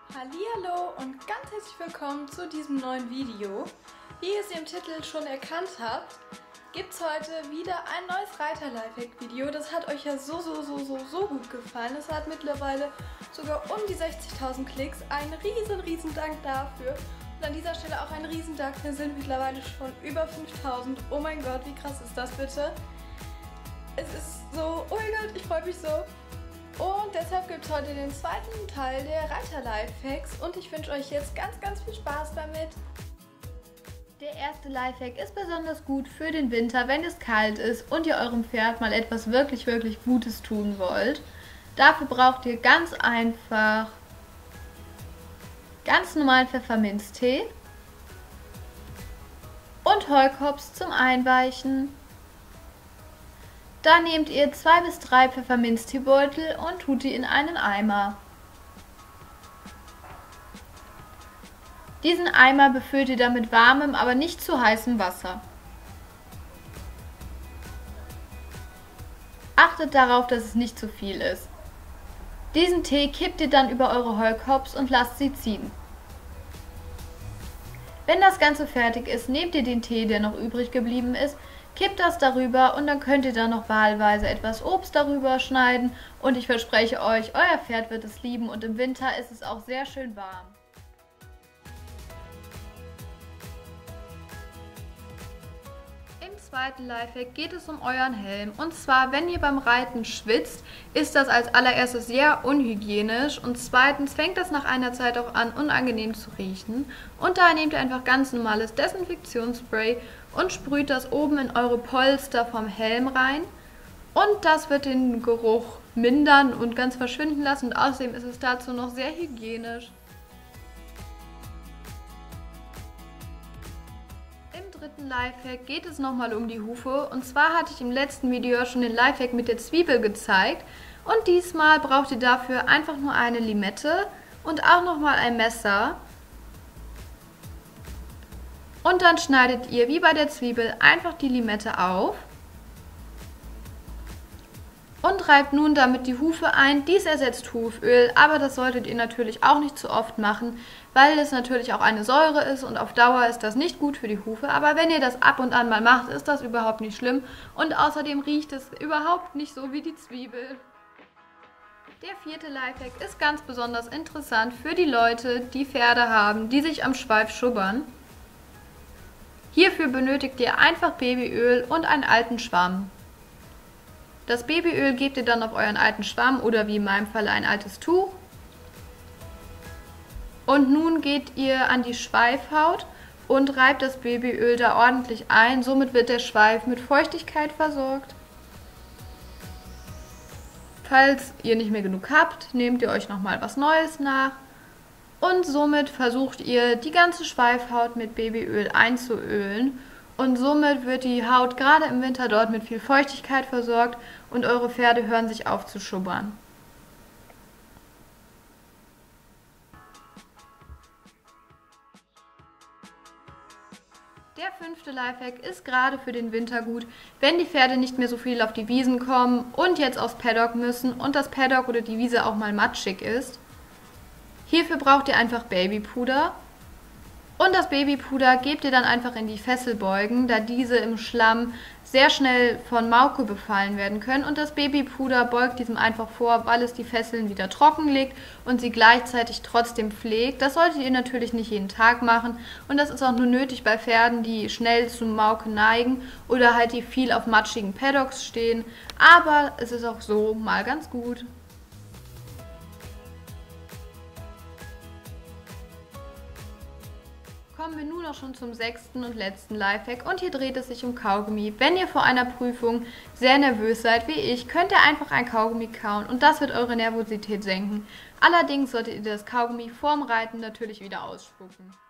Hallihallo und ganz herzlich willkommen zu diesem neuen Video. Wie ihr es im Titel schon erkannt habt, gibt es heute wieder ein neues Reiter-Lifehack-Video. Das hat euch ja so gut gefallen. Es hat mittlerweile sogar um die 60.000 Klicks. Ein riesen Dank dafür. Und an dieser Stelle auch ein riesen Dank. Wir sind mittlerweile schon über 5.000. Oh mein Gott, wie krass ist das bitte? Es ist so, oh mein Gott, ich freue mich so. Und deshalb gibt es heute den zweiten Teil der Reiter-Lifehacks und ich wünsche euch jetzt ganz viel Spaß damit. Der erste Lifehack ist besonders gut für den Winter, wenn es kalt ist und ihr eurem Pferd mal etwas wirklich Gutes tun wollt. Dafür braucht ihr ganz einfach ganz normalen Pfefferminztee und Heukops zum Einweichen. Dann nehmt ihr 2 bis 3 Pfefferminzteebeutel und tut die in einen Eimer. Diesen Eimer befüllt ihr dann mit warmem, aber nicht zu heißem Wasser. Achtet darauf, dass es nicht zu viel ist. Diesen Tee kippt ihr dann über eure Heukops und lasst sie ziehen. Wenn das Ganze fertig ist, nehmt ihr den Tee, der noch übrig geblieben ist, kippt das darüber und dann könnt ihr dann noch wahlweise etwas Obst darüber schneiden und ich verspreche euch, euer Pferd wird es lieben und im Winter ist es auch sehr schön warm. Im zweiten Lifehack geht es um euren Helm und zwar, wenn ihr beim Reiten schwitzt, ist das als allererstes sehr unhygienisch und zweitens fängt das nach einer Zeit auch an, unangenehm zu riechen und daher nehmt ihr einfach ganz normales Desinfektionsspray und sprüht das oben in eure Polster vom Helm rein und das wird den Geruch mindern und ganz verschwinden lassen und außerdem ist es dazu noch sehr hygienisch. Im dritten Lifehack geht es nochmal um die Hufe und zwar hatte ich im letzten Video schon den Lifehack mit der Zwiebel gezeigt und diesmal braucht ihr dafür einfach nur eine Limette und auch nochmal ein Messer. Und dann schneidet ihr wie bei der Zwiebel einfach die Limette auf und reibt nun damit die Hufe ein. Dies ersetzt Huföl, aber das solltet ihr natürlich auch nicht zu oft machen, weil es natürlich auch eine Säure ist und auf Dauer ist das nicht gut für die Hufe. Aber wenn ihr das ab und an mal macht, ist das überhaupt nicht schlimm und außerdem riecht es überhaupt nicht so wie die Zwiebel. Der vierte Lifehack ist ganz besonders interessant für die Leute, die Pferde haben, die sich am Schweif schubbern. Hierfür benötigt ihr einfach Babyöl und einen alten Schwamm. Das Babyöl gebt ihr dann auf euren alten Schwamm oder wie in meinem Fall ein altes Tuch. Und nun geht ihr an die Schweifhaut und reibt das Babyöl da ordentlich ein. Somit wird der Schweif mit Feuchtigkeit versorgt. Falls ihr nicht mehr genug habt, nehmt ihr euch nochmal was Neues nach. Und somit versucht ihr, die ganze Schweifhaut mit Babyöl einzuölen. Und somit wird die Haut gerade im Winter dort mit viel Feuchtigkeit versorgt und eure Pferde hören sich auf zu schubbern. Der fünfte Lifehack ist gerade für den Winter gut, wenn die Pferde nicht mehr so viel auf die Wiesen kommen und jetzt aufs Paddock müssen und das Paddock oder die Wiese auch mal matschig ist. Hierfür braucht ihr einfach Babypuder und das Babypuder gebt ihr dann einfach in die Fesselbeugen, da diese im Schlamm sehr schnell von Mauke befallen werden können und das Babypuder beugt diesem einfach vor, weil es die Fesseln wieder trocken legt und sie gleichzeitig trotzdem pflegt. Das solltet ihr natürlich nicht jeden Tag machen und das ist auch nur nötig bei Pferden, die schnell zu Mauke neigen oder halt die viel auf matschigen Paddocks stehen, aber es ist auch so mal ganz gut. Kommen wir nun auch schon zum sechsten und letzten Lifehack und hier dreht es sich um Kaugummi. Wenn ihr vor einer Prüfung sehr nervös seid wie ich, könnt ihr einfach ein Kaugummi kauen und das wird eure Nervosität senken. Allerdings solltet ihr das Kaugummi vorm Reiten natürlich wieder ausspucken.